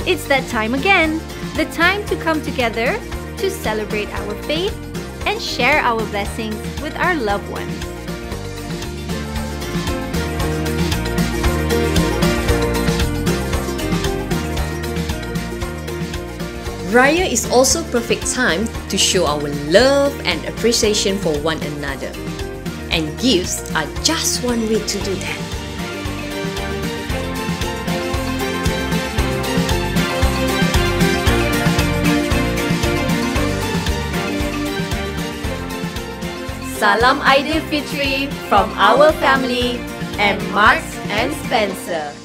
It's that time again, the time to come together to celebrate our faith and share our blessings with our loved ones. Raya is also perfect time to show our love and appreciation for one another. And gifts are just one way to do that. Salam Aidilfitri from our family and Marks and Spencer.